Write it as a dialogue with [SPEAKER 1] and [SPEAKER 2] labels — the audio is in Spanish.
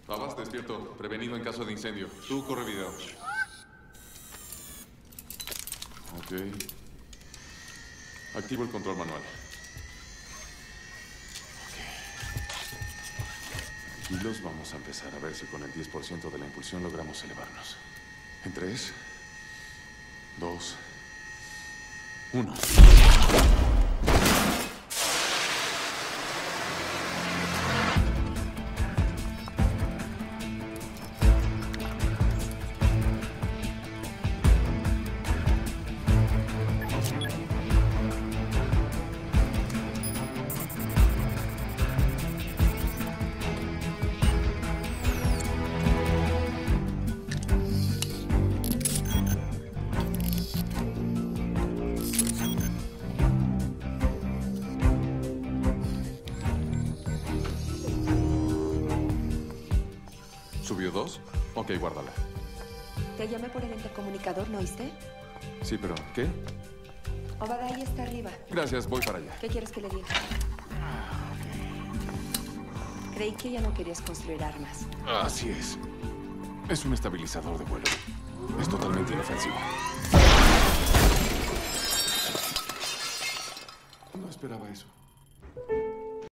[SPEAKER 1] Babas, despierto. Prevenido en caso de incendio. Tú corre video. Ok. Activo el control manual. Tranquilos, vamos a empezar a ver si con el 10% de la impulsión logramos elevarnos. En 3, 2, 1. ¿Subió 2? Ok, guárdala.
[SPEAKER 2] Te llamé por el intercomunicador, ¿no oíste?
[SPEAKER 1] Sí, pero ¿qué?
[SPEAKER 2] Obadiah está arriba.
[SPEAKER 1] Gracias, voy para allá.
[SPEAKER 2] ¿Qué quieres que le diga? Creí que ya no querías construir armas.
[SPEAKER 1] Así es. Es un estabilizador de vuelo. Es totalmente inofensivo. No esperaba eso.